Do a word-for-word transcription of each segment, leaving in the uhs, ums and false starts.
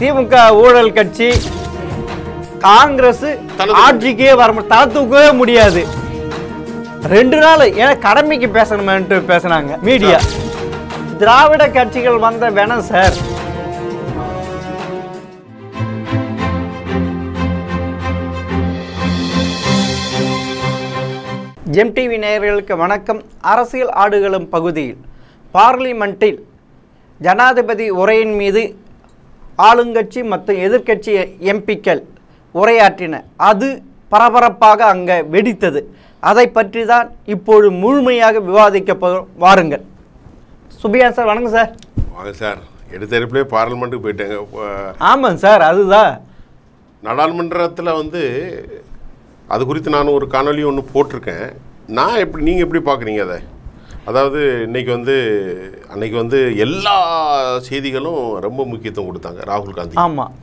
திமுக ஊழல் கட்சி காங்கிரஸ் ஆட்சிக்கே வர தலை தூக்கவே முடியாது. ரெண்டு நாள் ஏன்னா கடமைக்கு பேசணுமென்ட்டு பேசினாங்க மீடியா. திராவிட கட்சிகள் வந்த வேணாம் சார். எம்டிவி நேயர்களுக்கு வணக்கம். அரசியல் ஆடுகளம் பகுதியில் பார்லிமெண்ட்டில் ஜனாதிபதி உரையின் மீது ஆளுங்கட்சி மற்றும் எதிர்க்கட்சி எம்பிக்கள் உரையாற்றின. அது பரபரப்பாக அங்கே வெடித்தது. அதை பற்றி தான் இப்போது முழுமையாக விவாதிக்கப்படும். வாருங்கள். சுபியான் சார் வணக்கம் சார். வாங்க சார். எடுத்த எடுப்பிலே பார்லிமெண்ட்டுக்கு போயிட்டாங்க. ஆமாங்க சார். அதுதான் நாடாளுமன்றத்தில் வந்து அது குறித்து நான் ஒரு காணொலி ஒன்று போட்டிருக்கேன். நான் எப்படி நீங்கள் எப்படி பார்க்குறீங்க அதை? அதாவது இன்றைக்கி வந்து அன்றைக்கி வந்து எல்லா செய்திகளும் ரொம்ப முக்கியத்துவம் கொடுத்தாங்க ராகுல் காந்தி. ஆமாம்.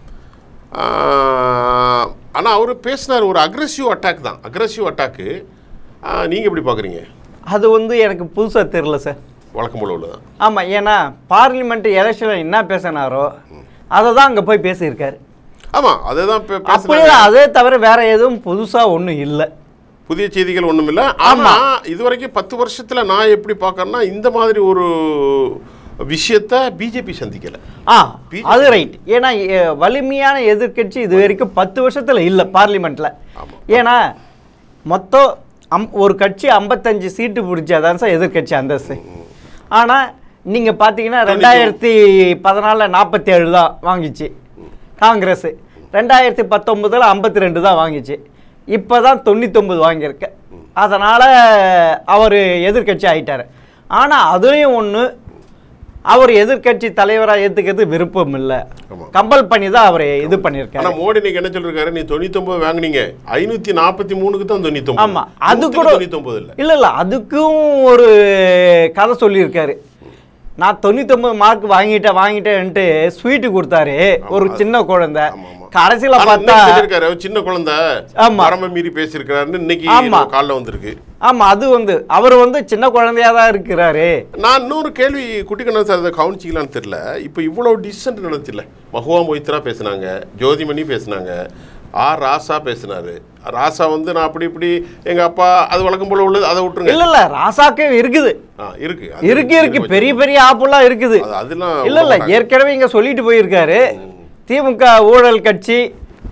ஆனால் அவர் பேசினார் ஒரு அக்ரெசிவ் அட்டாக் தான். அக்ரெசிவ் அட்டாக்கு நீங்கள் எப்படி பார்க்குறீங்க? அது வந்து எனக்கு புதுசாக தெரியல சார். வழக்கம் போல உள்ளதான். ஆமாம். ஏன்னா பார்லிமெண்ட் எலெக்ஷனில் என்ன பேசினாரோ அதை தான் அங்கே போய் பேசியிருக்காரு. ஆமாம், அதே தான் அப்படியே. அதே தவிர வேற எதுவும் புதுசாக ஒன்றும் இல்லை, புதிய செய்திகள் ஒன்றும் இல்லை. ஆனால் இது வரைக்கும் பத்து வருஷத்தில் நான் எப்படி பார்க்கறேன்னா இந்த மாதிரி ஒரு விஷயத்த பிஜேபி சந்திக்கலை. ஆ அது ரைட். ஏன்னா வலிமையான எதிர்கட்சி இது வரைக்கும் பத்து வருஷத்தில் இல்லை பார்லிமெண்ட்டில். ஏன்னா மொத்தம் அம் ஒரு கட்சி ஐம்பத்தஞ்சு சீட்டு பிடிச்சாதான் சார் எதிர்கட்சி அந்தஸ்து. ஆனால் நீங்கள் பார்த்தீங்கன்னா ரெண்டாயிரத்தி பதினாலில் நாற்பத்தி ஏழு தான் வாங்கிச்சு காங்கிரஸ். ரெண்டாயிரத்தி பத்தொம்பதில் ஐம்பத்தி ரெண்டு தான் வாங்கிச்சு. இப்போ தான் தொண்ணூத்தொம்பது வாங்கியிருக்க. அதனால் அவர் எதிர்கட்சி ஆகிட்டார். ஆனால் அதுலேயும் ஒன்று, அவர் எதிர்கட்சி தலைவராக ஏற்றுக்கிறது விருப்பம் இல்லை, கம்பல் பண்ணி தான் அவர் இது பண்ணியிருக்காரு. ஆனால் மோடி நீங்க என்ன சொல்லிருக்காரு? நீ தொண்ணூத்தொம்பது வாங்கினீங்க, ஐநூற்றி நாற்பத்தி மூணுக்கு தான் தொண்ணூத்தொம்பது. ஆமாம், அது கூட தொண்ணூத்தொம்பது இல்லை. இல்லை இல்லை அதுக்கும் ஒரு கதை சொல்லியிருக்காரு. நான் தொண்ணூத்தொம்பது மார்க் வாங்கிட்டேன் வாங்கிட்டேன்ட்டு ஸ்வீட்டு கொடுத்தாரு ஒரு சின்ன குழந்தை. கடைசியில பார்த்தா சின்ன குழந்தை மரம மீறி பேசியிருக்காருன்னு இன்னைக்கு காலைல வந்திருக்கு. ஆமா, அது வந்து அவர் வந்து சின்ன குழந்தையா தான் இருக்கிறாரு. நான் இன்னொரு கேள்வி குட்டிக்கண்ணா சார் அதை கவனிச்சிக்கலான்னு தெரியல. இப்போ இவ்வளவு டிசிஷன் நடந்துச்சுல்ல, மஹுவா மொய்த்ரா பேசினாங்க, ஜோதிமணி பேசினாங்க, ஆர் ராசா பேசினாரு. ராசா வந்து நான் அப்படி இப்படி எங்க அப்பா அது வழக்கம் போல உள்ளது, அதை விட்டுருங்க. இல்ல இல்ல ராசாக்கே இருக்குது இருக்கு இருக்கு இருக்கு பெரிய பெரிய ஆப்பெல்லாம் இருக்குது. அதெல்லாம் இல்ல இல்ல ஏற்கனவே இங்க சொல்லிட்டு போயிருக்காரு. திமுக ஊழல் கட்சி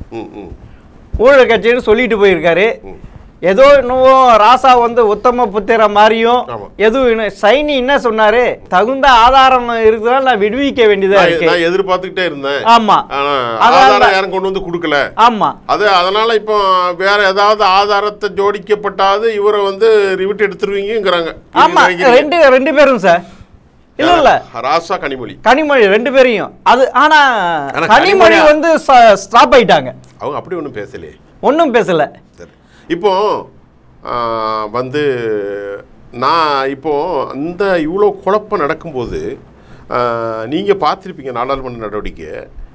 ஊழல் கட்சின்னு சொல்லிட்டு போயிருக்காரு. ஏதோ இன்னும் ராசா வந்து உத்தம புத்திர மாதிரியும் எதுவும் சைனி என்ன சொன்னாரு, தகுந்த ஆதாரம் இருக்குதுனால நான் விடுவிக்க வேண்டியதா இருக்கு. நான் எதிர்பார்த்துக்கிட்டே இருந்தேன். ஆமா, ஆதாரம் யாரும் கொண்டு வந்து கொடுக்கல. ஆமா, அது அதனால இப்போ வேற ஏதாவது ஆதாரத்தை ஜோடிக்கப்பட்டாது இவரை வந்து ரிவிட் எடுத்துருவீங்கிறாங்க. ஆமா, ரெண்டு ரெண்டு பேரும் சார். இல்ல இல்ல ராசா கனிமொழி கனிமொழி ரெண்டு பேரையும். அது ஆனா கனிமொழி வந்து ஸ்டாப் ஆயிட்டாங்க. அவங்க அப்படி ஒன்றும் பேசலையே, ஒன்றும் பேசல. இப்போ வந்து நான் இப்போ இந்த இவ்வளோ குழப்பம் நடக்கும்போது நீங்கள் பார்த்துருப்பீங்க நாடாளுமன்ற நடவடிக்கை.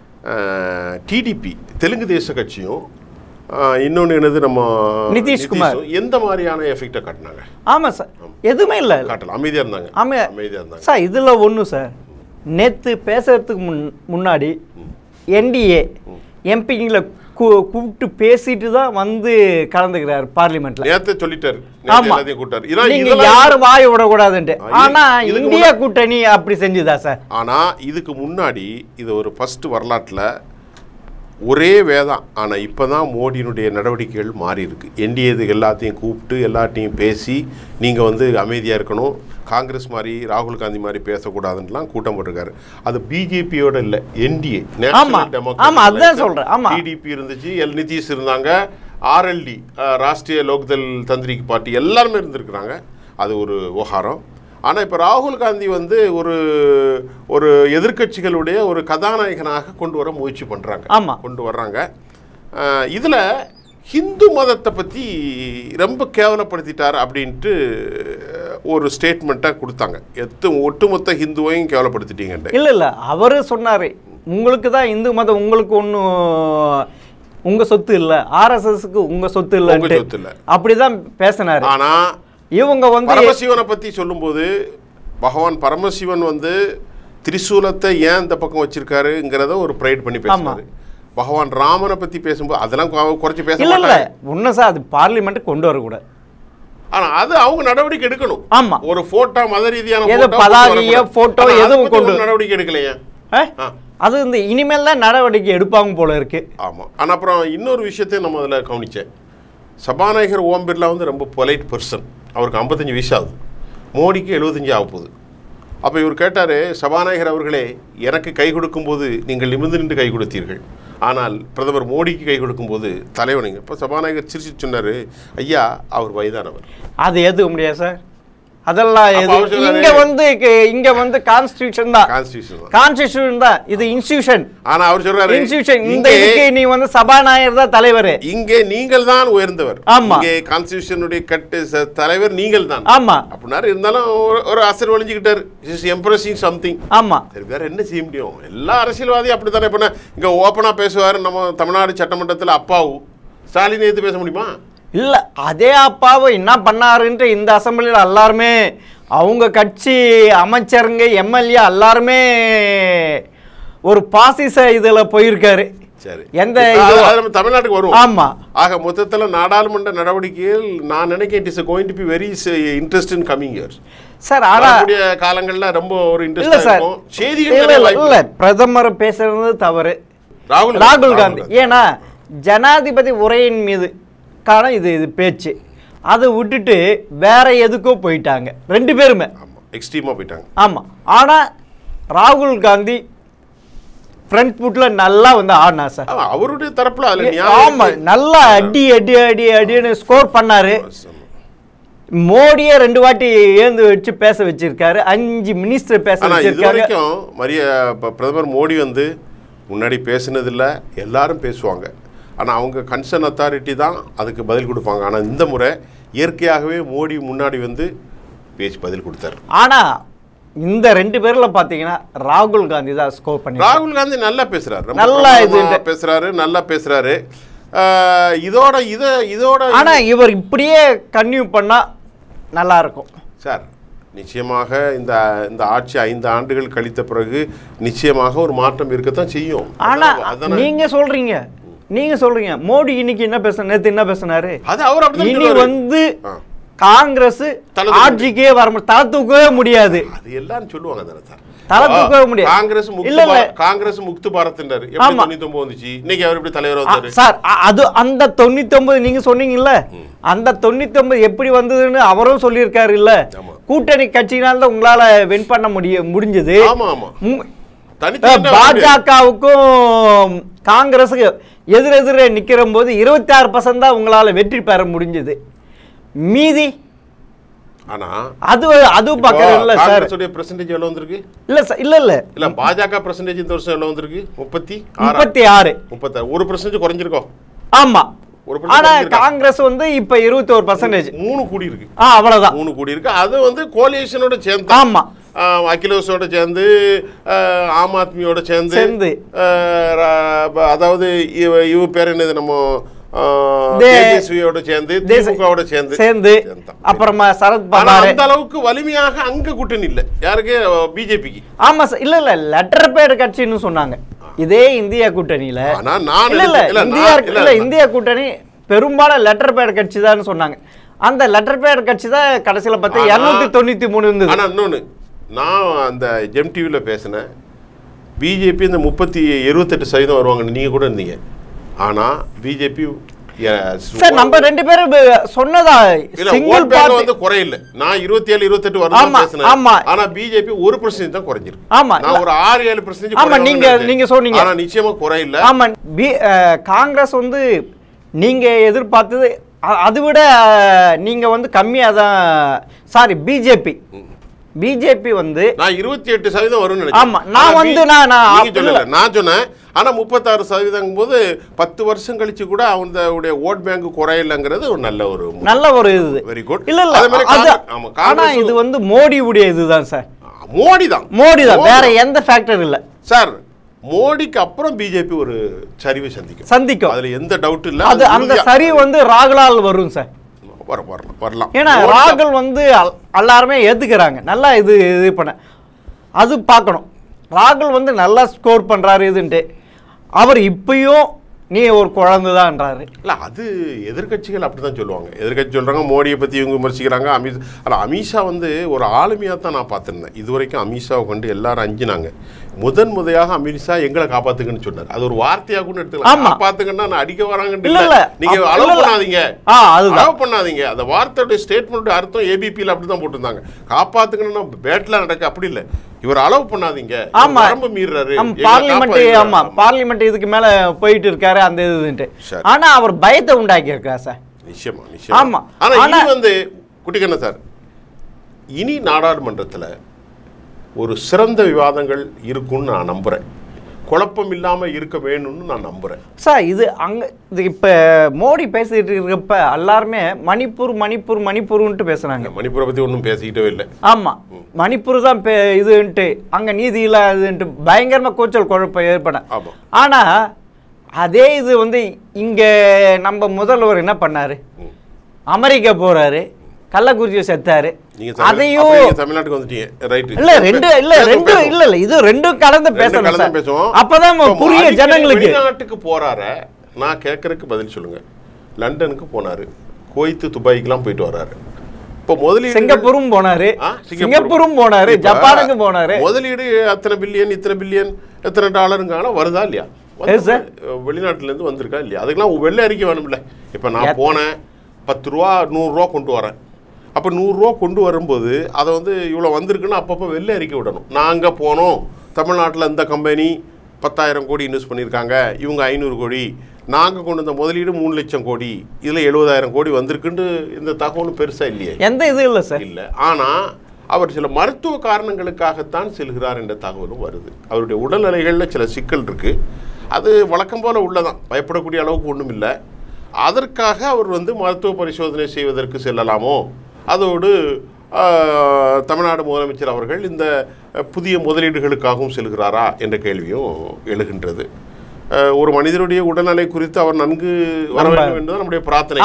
டிடிபி தெலுங்கு தேச கட்சியும் இன்னொன்று என்னது நம்ம நிதிஷ்குமார் எந்த மாதிரியான எஃபெக்டை காட்டினாங்க? ஆமாம் சார், எதுவுமே இல்லை, காட்டல, அமைதியாக இருந்தாங்க. அமைதியாக இருந்தாங்க சார். இதில் ஒன்று சார், நேற்று பேசுறதுக்கு முன் முன்னாடி என்டிஏ எம்பிங்களை கூப்பிட்டு பேசிட்டு தான் வந்து கலந்துக்கிறார் பார்லிமெண்ட்ல. நேத்து சொல்லிட்டாரு. ஆமா, நீங்க யாரும் வாய் விடக்கூடாதுன்ட்டு. ஆனா இந்தியா கூட்டணி அப்படி செஞ்சுதா சார்? ஆனா இதுக்கு முன்னாடி இது ஒரு ஃபர்ஸ்ட் வரலாற்றுல ஒரே வேதம். ஆனா இப்பதான் மோடியினுடைய நடவடிக்கைகள் மாறி இருக்கு. என்டிஏ எல்லாத்தையும் கூப்பிட்டு எல்லாத்தையும் பேசி நீங்க வந்து அமைதியா இருக்கணும், காங்கிரஸ் மாதிரி ராகுல் காந்தி மாதிரி பேசக்கூடாதுன்னுலாம் கூட்டம் போட்டிருக்காரு. அது பிஜேபியோட இல்லை, என்டிஏ நேஷனல் டெமோக்ராட்டிக். டிடிபி இருந்துச்சு, எல் நிதிஷ் இருந்தாங்க, ஆர்எல்டி ராஷ்டிரிய லோக்தள் தந்திரிக் பார்ட்டி எல்லாருமே இருந்திருக்கிறாங்க. அது ஒரு விவகாரம். ஆனால் இப்போ ராகுல் காந்தி வந்து ஒரு ஒரு எதிர்கட்சிகளுடைய ஒரு கதாநாயகனாக கொண்டு வர முயற்சி பண்ணுறாங்க. ஆமாம், கொண்டு வர்றாங்க. இதில் ஹிந்து மதத்தை பற்றி ரொம்ப கேவலப்படுத்திட்டார் அப்படின்ட்டு ஒரு ஸ்டேட்மெண்ட்டாக கொடுத்தாங்க. எத்து ஒட்டுமொத்த ஹிந்துவையும் கேவலப்படுத்திட்டீங்கன்ட்டு. இல்லை இல்லை அவரு சொன்னார், உங்களுக்கு தான் இந்து மதம் உங்களுக்கு ஒன்றும் உங்கள் சொத்து இல்லை, ஆர்எஸ்எஸ்க்கு உங்கள் சொத்து இல்லை, சொத்து இல்லை அப்படிதான் பேசினார். ஆனால் இவங்க வந்து பரமசிவனை பற்றி சொல்லும்போது பகவான் பரமசிவன் வந்து திரிசூலத்தை ஏன் இந்த பக்கம் வச்சிருக்காருங்கிறத ஒரு ப்ரைட் பண்ணி பேசுறாரு. பகவான் ராமனை பத்தி பேசும்போது அதெல்லாம் குறைச்சி பேச இல்ல இல்ல உண்மை சார், அது பார்லிமெண்ட் கொண்டு வரக்கூடாது. ஆனா அது அவங்க நடவடிக்கை எடுக்கணும். ஆமா, ஒரு போட்டோ மத ரீதியான ஏதோ பதாகையோ போட்டோ எதுவும் கொண்டு நடவடிக்கை எடுக்கலையா? அது இந்த இனிமேல் தான் நடவடிக்கை எடுப்பாங்க போல இருக்கு. ஆமா. ஆனா அப்புறம் இன்னொரு விஷயத்தையும் நம்ம அதில் கவனிச்சேன். சபாநாயகர் ஓம் பிர்லா வந்து ரொம்ப பொலைட் பர்சன். அவருக்கு ஐம்பத்தஞ்சு வயசு ஆகுது, மோடிக்கு எழுபத்தஞ்சு ஆக போகுது. அப்போ இவர் கேட்டார், சபாநாயகர் அவர்களே, எனக்கு கை கொடுக்கும்போது நீங்கள் நிமிர்ந்து நின்று கை கொடுத்தீர்கள், ஆனால் பிரதமர் மோடிக்கு கை கொடுக்கும்போது தலைவனிங்க. இப்போ சபாநாயகர் சிரிச்சு சொன்னார், ஐயா அவர் வயதானவர். அது ஏற்றுக்க முடியாது சார். அதெல்லாம் இங்க வந்து இங்க வந்து கான்ஸ்டிடியூஷன் தான், கான்ஸ்டிடியூஷன் தான், இது இன்ஸ்டிடியூஷன். ஆனா அவர் சொல்றாரு இன்ஸ்டிடியூஷன், இந்த இதுக்கு நீ வந்து சபாநாயகர் தான் தலைவர், இங்கே நீங்கள் தான் உயர்ந்தவர். ஆமா, இங்கே கான்ஸ்டிடியூஷனுடைய கட்டு தலைவர் நீங்கள் தான். ஆமா, அப்படினாரு. இருந்தாலும் ஒரு அசர் ஒளிஞ்சுக்கிட்டாரு, இஸ் எம்ப்ரசிங் சம்திங். ஆமா, சரி, வேற என்ன செய்ய முடியும்? எல்லா அரசியல்வாதியும் அப்படித்தானே. இப்ப இங்க ஓப்பனா பேசுவாரு. நம்ம தமிழ்நாடு சட்டமன்றத்தில் அப்பாவு ஸ்டாலின் எடுத்து பேச முடியுமா? இல்லை, அதே அப்பாவை என்ன பண்ணாருன்ட்டு இந்த அசம்பிளியில் எல்லாருமே அவங்க கட்சி அமைச்சருங்க எம்எல்ஏ எல்லாருமே ஒரு பாசிச இதில் போயிருக்காரு. சரி, எந்த தமிழ்நாட்டுக்கு வரும். ஆமா, ஆக மொத்தத்தில் நாடாளுமன்ற நடவடிக்கைகள் நான் நினைக்கிறேன் it is going to be very interesting coming years sir. ஆனால் காலங்களில் ரொம்ப ஒரு இன்ட்ரெஸ்ட் இருக்கும். செய்திகள் இல்லை, பிரதமர் பேசுறது தவறு, ராகுல் ராகுல் காந்தி. ஏன்னா ஜனாதிபதி உரையின் மீது காரணம் இது இது பேச்சு, அதை விட்டுட்டு வேற எதுக்கோ போயிட்டாங்க ரெண்டு பேருமே. எக்ஸ்ட்ரீமா போயிட்டாங்க. ஆமாம், ஆனால் ராகுல் காந்தி ஃப்ரண்ட் ஃபுட்டில் நல்லா வந்து ஆடினா சார். அவருடைய தரப்பில் ஆமாம், நல்லா அடி அடி அடி அடின்னு ஸ்கோர் பண்ணாரு. மோடியே ரெண்டு வாட்டி ஏந்து வச்சு பேச வச்சிருக்காரு, அஞ்சு மினிஸ்டர் பேச வச்சிருக்காங்க. மரிய பிரதமர் மோடி வந்து முன்னாடி பேசினதில்லை, எல்லாரும் பேசுவாங்க. ஆனால் அவங்க கன்சர்ன் அத்தாரிட்டி தான் அதுக்கு பதில் கொடுப்பாங்க. ஆனால் இந்த முறை இயற்கையாகவே மோடி முன்னாடி வந்து பேசி பதில் கொடுத்தாரு. ஆனால் இந்த ரெண்டு பேரில் பார்த்தீங்கன்னா ராகுல் காந்தி தான் ஸ்கோர் பண்ணி. ராகுல் காந்தி நல்லா பேசுறாரு, நல்லா இது பேசுறாரு, நல்லா பேசுறாரு. இதோட இதை இதோட ஆனால் இவர் இப்படியே கன்டினியூ பண்ணால் நல்லா இருக்கும் சார். நிச்சயமாக இந்த இந்த ஆட்சி ஐந்து ஆண்டுகள் கழித்த பிறகு நிச்சயமாக ஒரு மாற்றம் இருக்கத்தான் செய்யும். ஆனால் நீங்க சொல்றீங்க நீங்க சொல்றீங்க மோடி இன்னைக்கு என்ன பேச, நேத்து என்ன பேசினாரு, இனி வந்து காங்கிரஸ் ஆட்சிக்கே வர தலை தூக்கவே முடியாது. அது எல்லாம் சொல்லுவாங்க தானே சார், தலை தூக்கவே முடியாது. காங்கிரஸ் இல்ல காங்கிரஸ் முக்து பாரத்ன்றாரு. எப்படி தொண்ணூத்தி ஒன்பது வந்துச்சு, இன்னைக்கு அவர் எப்படி தலைவர் வந்தாரு சார்? அது அந்த தொண்ணூத்தி ஒன்பது நீங்க சொன்னீங்கல்ல, அந்த தொண்ணூத்தி ஒன்பது எப்படி வந்ததுன்னு அவரும் சொல்லியிருக்காரு. இல்ல கூட்டணி கட்சியினால தான் உங்களால வின் பண்ண முடிய முடிஞ்சது. பாஜகவுக்கும் காங்கிரஸுக்கு எதிரெதிர நிக்கிற போது இருபத்தி ஆறு பர்சன்ட் தான் உங்களால வெற்றி பெற முடிஞ்சது. மீதி ஆனா அது அது பார்க்கறது இல்ல சார். காங்கிரஸோட பெர்சன்டேஜ் எவ்வளவு வந்திருக்கு? இல்ல சார், இல்ல இல்ல இல்ல பாஜக பெர்சன்டேஜ் இந்த வருஷம் எவ்வளவு வந்திருக்கு? முப்பத்தி ஆறு முப்பத்தாறு ஒரு பெர்சன்டேஜ் குறைஞ்சிருக்கோம். ஆமா, ஆனா காங்கிரஸ் வந்து இப்ப இருபத்தி ஒரு பர்சன்டேஜ் மூணு கூடி இருக்கு. அவ்வளவுதான், மூணு கூடி இருக்கு. அது வந்து கோலியேஷனோட சேர்ந்து, ஆமா, அகிலேஷோட சேர்ந்து, ஆம் ஆத்மியோட சேர்ந்து சேர்ந்து அதாவது இவ பேர் என்னது, நம்ம தேசியோட சேர்ந்து திமுகவோட சேர்ந்து சேர்ந்து அப்புறமா சரத் பவார். அந்த அளவுக்கு வலிமையாக அங்க கூட்டணி இல்ல யாருக்கு, பிஜேபிக்கு. ஆமா சார், இல்ல இல்ல லெட்டர் பேட் கட்சின்னு சொன்னாங்க இதே இந்தியா கூட்டணியில. இந்தியா கூட்டணி பெரும்பாலும் லெட்டர் பேட் கட்சி தான் சொன்னாங்க. அந்த லெட்டர் பேட் கட்சி தான் கடைசியில பார்த்து இருநூத்தி தொண்ணூத்தி மூணு இருந்தது. ஆனா இன்னொன்னு, நான் அந்த ஜெம் டிவில பேசினேன், பிஜேபி இந்த முப்பத்தி எழுபத்தெட்டு சதவீதம் வருவாங்கன்னு நீங்க கூட இருந்தீங்க. ஆனா பிஜேபி சார் நம்ம ரெண்டு பேரும் சொன்னதா சிங்கிள் பார்ட்டி வந்து குறையில்லை. நான் இருபத்தி ஏழு இருபத்தி எட்டு வருஷம் பேசினேன். ஆமா, ஆனா பிஜேபி ஒரு பர்சன்டேஜ் தான் குறைஞ்சிருக்கு. ஆமா, நான் ஒரு ஆறு ஏழு பர்சன்டேஜ். ஆமா, நீங்க நீங்க சொன்னீங்க. ஆனா நிச்சயமா குறையில்லை. ஆமா, காங்கிரஸ் வந்து நீங்க எதிர்பார்த்தது அதை விட நீங்க வந்து கம்மியா தான். சாரி, பிஜேபி பிஜேபி வந்து நான் இருபத்தி எட்டு சதவீதம் வரும்னு நினைச்சேன். ஆமா, நான் வந்து நான் நான் சொன்னேன். ஆனா முப்பத்தாறு சதவீதம் போது பத்து வருஷம் கழிச்சு கூட அவனுடைய ஓட் பேங்க் குறையலங்கிறது ஒரு நல்ல ஒரு நல்ல ஒரு இது. Very good. இல்ல இல்ல, ஆனா இது வந்து மோடியுடைய இதுதான் சார். மோடி தான் மோடி தான் வேற எந்த ஃபேக்டர் இல்ல சார். மோடிக்கு அப்புறம் பிஜேபி ஒரு சரிவை சந்திக்கும் சந்திக்கும் அதுல எந்த டவுட் இல்ல. அது அந்த சரிவு வந்து ராகுலால் வரும் சார். வரலாம். ஏன்னா ராகுல் வந்து எல்லாருமே ஏத்துக்கிறாங்க, நல்லா இது இது பண்ண அது பார்க்கணும். ராகுல் வந்து நல்லா ஸ்கோர் பண்ணுறாரு இதுன்ட்டு அவர் இப்பயும் நீ ஒரு குழந்தை தான்ன்றாரு. இல்லை அது எதிர்கட்சிகள் அப்படி தான் சொல்லுவாங்க. எதிர்கட்சி சொல்கிறாங்க மோடியை பற்றி இவங்க விமர்சிக்கிறாங்க. அமித் அல்ல அமித்ஷா வந்து ஒரு ஆளுமையாக தான் நான் பார்த்துருந்தேன். இது வரைக்கும் அமித்ஷாவை கொண்டு எல்லாரும் அஞ்சினாங்க. முதன் முறையாக அமித்ஷா எங்களை காப்பாத்துங்கன்னு சொன்னார். அது ஒரு வார்த்தையாக கூட எடுத்துக்கலாம். காப்பாத்துங்கன்னா நான் அடிக்க வராங்கன்னு இல்லை, நீங்க அலோவ் பண்ணாதீங்க, அலோவ் பண்ணாதீங்க. அந்த வார்த்தையோட ஸ்டேட்மெண்ட் அர்த்தம் ஏபிபியில் அப்படி தான் போட்டிருந்தாங்க. காப்பாத்துங்கன்னா பேட்டில் நடக்க அப்படி இல்லை, இவர் அலோவ் பண்ணாதீங்க, வரம்பு மீறாரு. பார்லிமெண்ட் ஆமா பார்லிமெண்ட் இதுக்கு மேல போயிட்டு இருக்காரு அந்த இதுன்ட்டு. ஆனா அவர் பயத்தை உண்டாக்கி இருக்காரு சார். நிச்சயமா நிச்சயமா. ஆமா ஆனா இனி வந்து குட்டிக்கண்ண சார், இனி நாடாளுமன்றத்தில் ஒரு சிறந்த விவாதங்கள் இருக்கும்னு நான் நம்புறேன். குழப்பம் இல்லாம இருக்க வேணும்னு நான் நம்புறேன் சார். இது அங்க இது இப்ப மோடி பேசிட்டு இருக்கப்ப எல்லாருமே மணிப்பூர் மணிப்பூர் மணிப்பூர்ன்ட்டு பேசுறாங்க. மணிப்பூரை பத்தி ஒன்றும் பேசிக்கிட்டே இல்லை. ஆமா மணிப்பூர் தான் இதுன்ட்டு அங்க நீதி இல்லாதுன்ட்டு பயங்கரமா கூச்சல் குழப்பம் ஏற்பட. ஆனா அதே இது வந்து இங்க நம்ம முதல்வர் என்ன பண்ணாரு, அமெரிக்கா போறாரு, கள்ளக்குறிச்சி செத்தாரு. அதையும் தமிழ்நாட்டுக்கு வந்துட்டீங்க ரைட். இல்ல ரெண்டு இல்ல ரெண்டு இல்ல இல்ல இது ரெண்டும் கலந்து பேசணும். அப்பதான் புரிய ஜனங்களுக்கு. வெளிநாட்டுக்கு போறாரு, நான் கேட்கறதுக்கு பதில் சொல்லுங்க. லண்டனுக்கு போனாரு, குவைத் துபாய்க்குலாம் போயிட்டு வர்றாரு. இப்போ முதலீடு சிங்கப்பூரும் போனாரு, சிங்கப்பூரும் போனாரு, ஜப்பானுக்கு போனாரு. முதலீடு அத்தனை பில்லியன் இத்தனை பில்லியன் எத்தனை டாலருங்க வருதா இல்லையா? வெளிநாட்டுல இருந்து வந்திருக்கா இல்லையா? அதுக்கெல்லாம் வெள்ளை அறிக்கை வேணும்ல. இப்ப நான் போனேன் பத்து ரூபா நூறுரூவா கொண்டு வரேன். அப்போ நூறுரூவா கொண்டு வரும்போது அதை வந்து இவ்வளோ வந்திருக்குன்னு அப்பப்போ வெள்ளை அறிக்கை விடணும். நாங்கள் போனோம், தமிழ்நாட்டில் இந்த கம்பெனி பத்தாயிரம் கோடி இன்வெஸ்ட் பண்ணியிருக்காங்க, இவங்க ஐநூறு கோடி, நாங்கள் கொண்டு வந்த முதலீடு மூணு லட்சம் கோடி, இதில் எழுபதாயிரம் கோடி வந்திருக்குன்னு இந்த தகவலும் பெருசாக இல்லையே. எந்த இது இல்லை சார். இல்லை, ஆனால் அவர் சில மருத்துவ காரணங்களுக்காகத்தான் செல்கிறார் என்ற தகவலும் வருது. அவருடைய உடல்நிலைகளில் சில சிக்கல் இருக்குது. அது வழக்கம் போல் உள்ளதான், பயப்படக்கூடிய அளவுக்கு ஒன்றும் இல்லை. அதற்காக அவர் வந்து மருத்துவ பரிசோதனை செய்வதற்கு செல்லலாமோ? அதோடு தமிழ்நாடு முதலமைச்சர் அவர்கள் இந்த புதிய முதலீடுகளுக்காகவும் செல்கிறாரா என்ற கேள்வியும் எழுகின்றது. ஒரு மனிதனுடைய உடல்நிலை குறித்து அவர் நன்கு வர வேண்டும் என்பது நம்முடைய பிரார்த்தனை.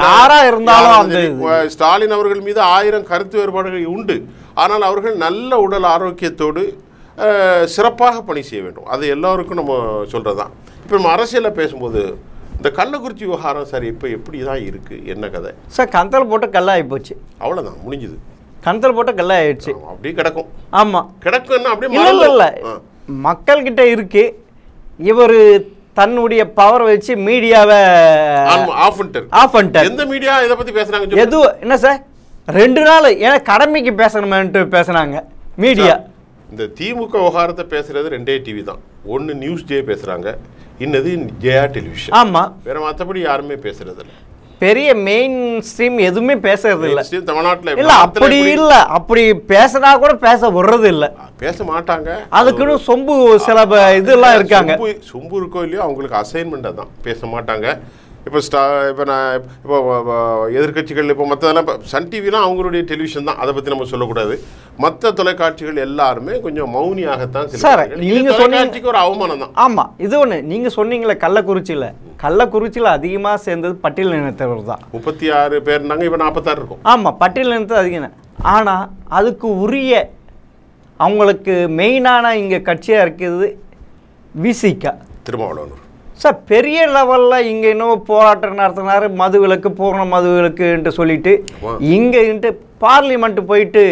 ஸ்டாலின் அவர்கள் மீது ஆயிரம் கருத்து வேறுபாடுகள் உண்டு. ஆனால் அவர்கள் நல்ல உடல் ஆரோக்கியத்தோடு சிறப்பாக பணி செய்ய வேண்டும். அது எல்லாருக்கும் நம்ம சொல்றதுதான். இப்போ நம்ம அரசியலில் பேசும்போது இந்த கள்ளக்குறிச்சி விவகாரம் சார் இப்போ எப்படி தான் இருக்குது, என்ன கதை சார்? கந்தல் போட்டு கல்ல ஆகி போச்சு, அவ்வளோதான், முடிஞ்சுது. கந்தல் போட்டு கல்ல ஆயிடுச்சு, அப்படியே கிடக்கும். ஆமாம் கிடக்குன்னா அப்படியே இல்லை இல்லை மக்கள்கிட்ட இருக்கு. இவர் தன்னுடைய பவர் வச்சு மீடியாவை ஆஃப் பண்ணிட்டார். ஆஃப் பண்ணிட்டார். எந்த மீடியா இதை பற்றி பேசுகிறாங்க? எதுவும் என்ன சார், ரெண்டு நாள் ஏன்னா கடமைக்கு பேசணுமேன்ட்டு பேசுனாங்க மீடியா. இந்த திமுக விவகாரத்தை பேசுறது ரெண்டே டிவி தான். ஒன்று நியூஸ் டே பேசுகிறாங்க, இன்னது ஜெயா டெலிவிஷன். ஆமா, வேற மற்றபடி யாருமே பேசுறது இல்லை. பெரிய மெயின் ஸ்ட்ரீம் எதுவுமே பேசுறது இல்லை தமிழ்நாட்டில். இல்ல அப்படி இல்ல, அப்படி பேசினா கூட பேச விடுறது இல்லை, பேச மாட்டாங்க. அதுக்குன்னு சொம்பு சில இதெல்லாம் இருக்காங்க. சொம்பு இருக்கோ இல்லையோ அவங்களுக்கு அசைன்மெண்ட்டாக தான், பேச மாட்டாங்க. இப்போ ஸ்டா இப்போ நான் இப்போ எதிர்கட்சிகள் இப்போ மற்றதெல்லாம் இப்போ சன் டிவிலாம் அவங்களுடைய டெலிவிஷன் தான், அதை பற்றி நம்ம சொல்லக்கூடாது. மற்ற தொலைக்காட்சிகள் எல்லாருமே கொஞ்சம் மௌனியாகத்தான் சார். நீங்கள் தொலைக்காட்சிக்கு ஒரு அவமானம் தான். ஆமாம், இது ஒன்று நீங்கள் சொன்னீங்களே கள்ளக்குறிச்சியில், கள்ளக்குறிச்சியில் அதிகமாக சேர்ந்தது பட்டியல் இனத்தவர் தான். முப்பத்தி ஆறு பேர் இருந்தாங்க, இப்போ நாற்பத்தாறு இருக்கும். ஆமாம், பட்டியல் இனத்தை அதிகம். ஆனால் அதுக்கு உரிய அவங்களுக்கு மெயினான இங்கே கட்சியாக இருக்குது விசிகா, திருமாவளவன் சார். பெரிய லெவலில் இங்கே இன்னும் போராட்டம் நடத்தினார், மது விலக்கு பூர்ண மது விலக்குன்ட்டு சொல்லிட்டு இங்கேன்ட்டு பார்லிமெண்ட்டு போயிட்டு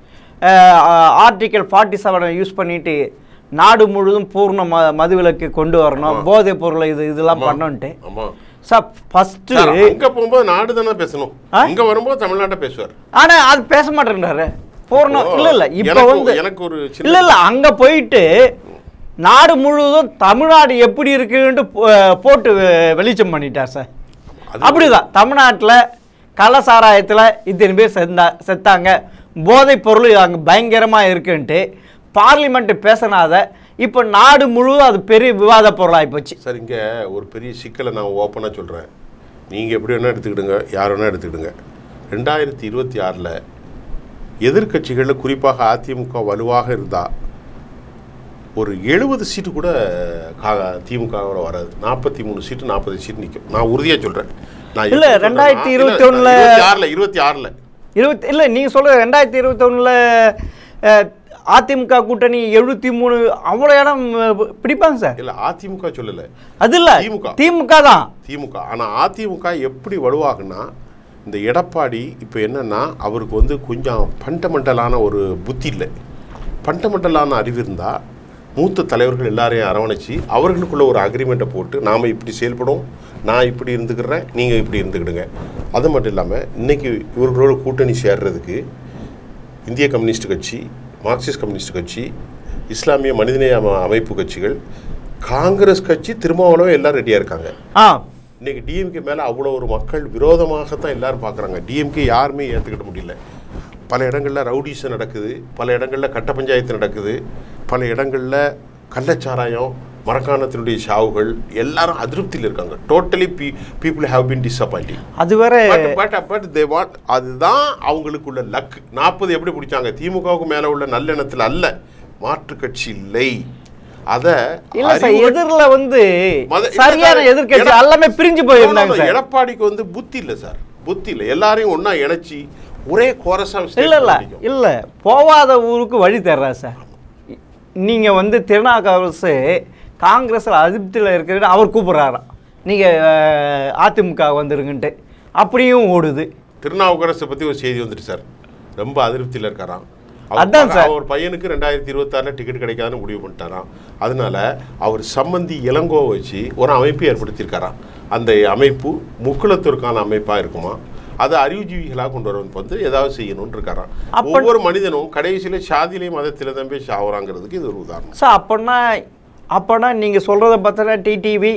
ஆர்டிக்கல் ஃபார்ட்டி செவனை யூஸ் பண்ணிட்டு நாடு முழுதும் பூர்ண ம மது விலக்கு கொண்டு வரணும், போதைப் பொருளை இது இதெல்லாம் பண்ணோன்ட்டு சார். ஃபர்ஸ்ட் இங்கே போகும்போது நாடு தானே பேசணும், இங்கே வரும்போது தமிழ்நாட்டை பேசுவார். ஆனால் அது பேச மாட்டேன்றாரு பூர்ணம். இல்லை இல்லை இப்போ வந்து எனக்கு ஒரு இல்லை இல்லை அங்கே போயிட்டு நாடு முழுவதும் தமிழ்நாடு எப்படி இருக்குன்ட்டு போட்டு வெளிச்சம் பண்ணிட்டார் சார். அப்படிதான் தமிழ்நாட்டில் கள்ளசாராயத்தில் இத்தனை பேர் செத்தா செத்தாங்க போதைப் பொருள் அங்கே பயங்கரமாக இருக்குன்ட்டு பார்லிமெண்ட்டு பேசினாத இப்போ நாடு முழுவதும் அது பெரிய விவாத பொருளாகி போச்சு சார். இங்கே ஒரு பெரிய சிக்கலை நான் ஓப்பனாக சொல்கிறேன், நீங்கள் எப்படி வேணால் எடுத்துக்கிடுங்க, யார் வேணால் எடுத்துக்கிடுங்க. ரெண்டாயிரத்தி இருபத்தி ஆறில் எதிர்கட்சிகளில் குறிப்பாக அதிமுக வலுவாக இருந்தால் ஒரு எழுபது சீட்டு கூட திமுகவோட வராது. நாற்பத்தி மூணு சீட்டு நாற்பது சீட்டு நிற்கும், நான் உறுதியாக சொல்கிறேன். நான் இல்லை ரெண்டாயிரத்தி இருபத்தி ஒன்றில் ஆறில் இருபத்தி ஆறில் இருபத்தி இல்லை நீங்கள் சொல்கிற ரெண்டாயிரத்தி இருபத்தி ஒன்றில் அதிமுக கூட்டணி எழுபத்தி மூணு அவ்வளோ இடம் பிடிப்பாங்க சார். இல்லை அதிமுக சொல்லலை, அது இல்லை திமுக திமுக தான். திமுக ஆனால் அதிமுக எப்படி வலுவாகுன்னா இந்த எடப்பாடி இப்போ என்னென்னா அவருக்கு வந்து கொஞ்சம் ஃபண்டமெண்டலான ஒரு புத்தி இல்லை. ஃபண்டமெண்டலான அறிவு இருந்தால் மூத்த தலைவர்கள் எல்லாரையும் அரவணைச்சி அவர்களுக்குள்ள ஒரு அக்ரிமெண்ட்டை போட்டு நாம் இப்படி செயல்படும், நான் இப்படி இருந்துக்கிறேன், நீங்கள் இப்படி இருந்துக்கிடுங்க. அது மட்டும் இல்லாமல் இன்றைக்கி இவர்களோட கூட்டணி சேர்றதுக்கு இந்திய கம்யூனிஸ்ட் கட்சி, மார்க்சிஸ்ட் கம்யூனிஸ்ட் கட்சி, இஸ்லாமிய மனிதநேய அமைப்பு கட்சிகள், காங்கிரஸ் கட்சி, திருமாவளவன் எல்லோரும் ரெடியாக இருக்காங்க. ஆ இன்றைக்கி டிஎம்கே மேலே அவ்வளோ ஒரு மக்கள் விரோதமாகத்தான் எல்லோரும் பார்க்குறாங்க. டிஎம்கே யாருமே ஏற்றுக்கிட முடியல. பல இடங்களில் ரவுடிசம் நடக்குது, பல இடங்களில் கட்ட பஞ்சாயத்து நடக்குது, பல இடங்களில் கள்ளச்சாராயம், மரக்காணத்தினுடைய சாவுகள், எல்லாரும் அதிருப்தியில் இருக்காங்க. Totally p people have been disappointing. அது வேற பட் பட் தே வாண்ட், அதுதான் அவங்களுக்குள்ள லக். நாற்பது எப்படி பிடிச்சாங்க? திமுகவுக்கு மேலே உள்ள நல்லெண்ணத்தில் அல்ல, மாற்று கட்சி இல்லை. அதை எதிரில வந்து சரியான எதிர்க்கட்சி எல்லாமே பிரிஞ்சு போயிருந்தாங்க. எடப்பாடிக்கு வந்து புத்தி இல்லை சார், புத்தி இல்லை. எல்லாரையும் ஒன்றா இணைச்சி ஒரே கோரஸா இல்லை இல்லை இல்லை போவாத ஊருக்கு வழி தர்றா சார். நீங்கள் வந்து திருநாவுக்கரசு காங்கிரஸில் அதிருப்தியில் இருக்கிறது அவர் கூப்பிட்றாராம், நீங்கள் அதிமுக வந்துருங்கன்ட்டு, அப்படியும் ஓடுது. திருநாவுக்கரசை பற்றி ஒரு செய்தி வந்துட்டு சார், ரொம்ப அதிருப்தியில் இருக்காராம். அதான் சார், அவர் பையனுக்கு ரெண்டாயிரத்தி இருபத்தாறில் டிக்கெட் கிடைக்காதுன்னு முடிவு பண்ணிட்டாராம். அதனால அவர் சம்பந்தி இளங்கோவை வச்சு ஒரு அமைப்பு ஏற்படுத்தியிருக்காராம். அந்த அமைப்பு முக்குளத்தூருக்கான அமைப்பாக இருக்குமா, அதை அறிவுஜீவிகளாக கொண்டு வரவன் வந்து ஏதாவது செய்யணும்னு இருக்காராம். ஒவ்வொரு மனிதனும் கடைசியில் சாதியிலையும் மதத்தில் தான் போய் சாவுறாங்கிறதுக்கு இது ஒரு உதாரணம் சார். அப்போனா அப்போனா நீங்கள் சொல்கிறத பார்த்தா டிடிவி,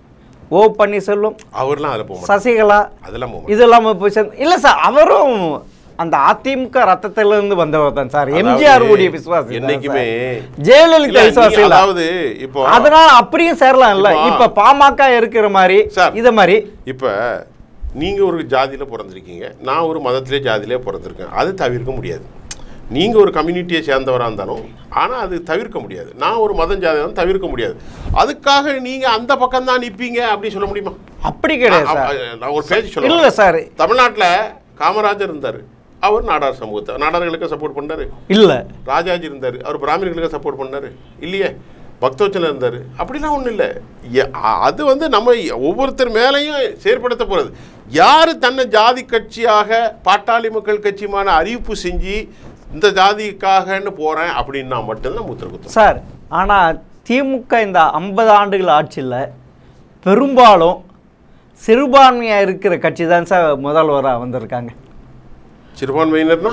ஓ பன்னீர்செல்வம், அவர்லாம் அதில் போக சசிகலா, அதெல்லாம் இதெல்லாம் போய் சேர்ந்து இல்லை சார். அவரும் அந்த அதிமுக ரத்தத்திலிருந்து வந்தவர் தான் சார். எம்ஜிஆர் உடைய விசுவாசி என்னைக்குமே, ஜெயலலிதா விசுவாசி. அதாவது இப்போ அதனால அப்படியும் சேரலாம் இல்லை. இப்ப பாமக இருக்கிற மாதிரி இத மாதிரி இப்ப நீங்க ஒரு ஜாதியில பிறந்திருக்கீங்க, நான் ஒரு மதத்திலே ஜாதியிலே பிறந்திருக்கேன். அது தவிர்க்க முடியாது. நீங்க ஒரு கம்யூனிட்டியை சேர்ந்தவராக இருந்தாலும் ஆனால் அது தவிர்க்க முடியாது. நான் ஒரு மதம் ஜாதி தவிர்க்க முடியாது. அதுக்காக நீங்க அந்த பக்கம் தான் நிற்பீங்க அப்படி சொல்ல முடியுமா? அப்படி கிடையாது. நான் ஒரு பேச்சு சொல்ல இல்லை சார். தமிழ்நாட்டில் காமராஜர் இருந்தார், அவர் நாடார் சமூகத்தை நாடார்களுக்கு சப்போர்ட் பண்ணாரு. இல்ல ராஜாஜி இருந்தார், அவர் பிராமணர்களுக்கு சப்போர்ட் பண்ணாரு இல்லையே. பக்தோச்சல இருந்தார், அப்படிலாம் ஒன்றும் இல்லை. அது வந்து நம்ம ஒவ்வொருத்தர் மேலேயும் செயற்படுத்த போகிறது. யார் தன்னை ஜாதி கட்சியாக பாட்டாளி மக்கள் கட்சிமான அறிவிப்பு செஞ்சு இந்த ஜாதிக்காகன்னு போகிறேன் அப்படின்னா மட்டும்தான் மூத்திரகுத்தம் சார். ஆனால் திமுக இந்த ஐம்பது ஆண்டுகள் ஆட்சியில் பெரும்பாலும் சிறுபான்மையாக இருக்கிற கட்சி தான் சார் முதல்வராக வந்திருக்காங்க. சிறுபான்மையினர்னா